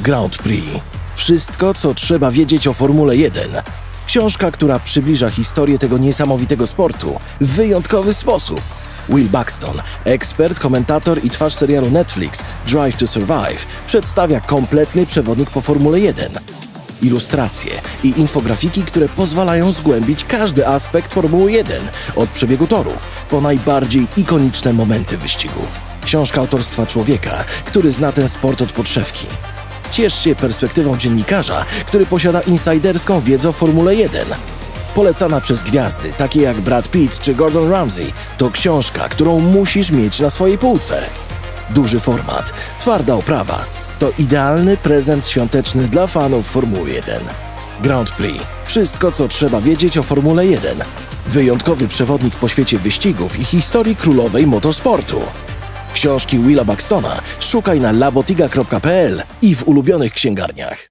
Grand Prix. Wszystko, co trzeba wiedzieć o Formule 1. Książka, która przybliża historię tego niesamowitego sportu w wyjątkowy sposób. Will Buxton, ekspert, komentator i twarz serialu Netflix Drive to Survive, przedstawia kompletny przewodnik po Formule 1. Ilustracje i infografiki, które pozwalają zgłębić każdy aspekt Formuły 1, od przebiegu torów po najbardziej ikoniczne momenty wyścigów. Książka autorstwa człowieka, który zna ten sport od podszewki. Ciesz się perspektywą dziennikarza, który posiada insajderską wiedzę o Formule 1. Polecana przez gwiazdy, takie jak Brad Pitt czy Gordon Ramsay, to książka, którą musisz mieć na swojej półce. Duży format, twarda oprawa. To idealny prezent świąteczny dla fanów Formuły 1. Grand Prix. Wszystko, co trzeba wiedzieć o Formule 1. Wyjątkowy przewodnik po świecie wyścigów i historii królowej motosportu. Książki Willa Buxtona szukaj na labotiga.pl i w ulubionych księgarniach.